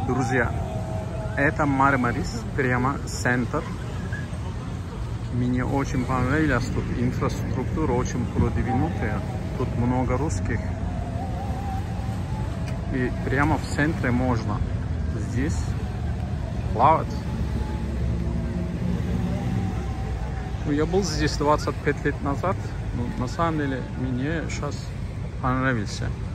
Друзья, это Мармарис, прямо центр. Мне очень понравилось, тут инфраструктура очень продвинутая, тут много русских. И прямо в центре можно здесь плавать. Ну, я был здесь 25 лет назад, но на самом деле мне сейчас понравился.